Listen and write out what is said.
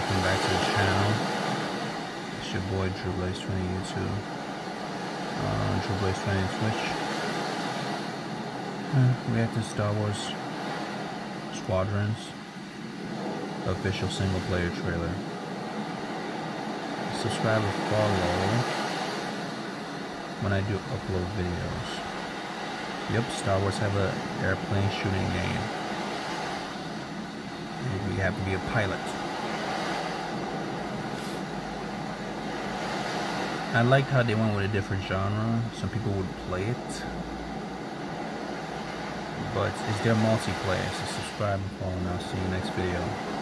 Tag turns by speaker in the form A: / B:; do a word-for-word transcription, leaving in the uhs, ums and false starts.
A: welcome back to the channel. It's your boy Drew Blaze twenty YouTube. Uh, Drew Blaze twenty Twitch. Uh, react to Star Wars Squadrons official single player trailer. Subscribe or follow when I do upload videos. Yep, Star Wars have an airplane shooting game. You have to be a pilot. I liked how they went with a different genre. Some people would play it, but it's their multiplayer. So subscribe and follow, and I'll see you next video.